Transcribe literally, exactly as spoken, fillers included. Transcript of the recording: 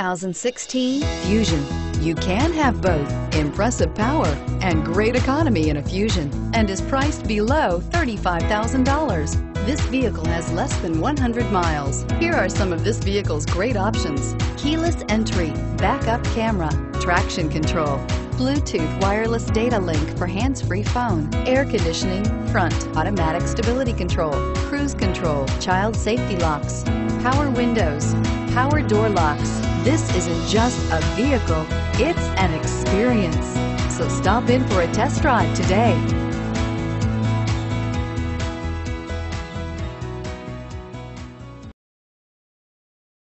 thousand sixteen Fusion. You can have both impressive power and great economy in a Fusion, and is priced below thirty-five thousand dollars. This vehicle has less than one hundred miles. Here are some of this vehicle's great options: keyless entry, backup camera, traction control, Bluetooth wireless data link for hands-free phone, air conditioning, front, automatic stability control, cruise control, child safety locks, power windows, power door locks. This isn't just a vehicle, it's an experience. So stop in for a test drive today.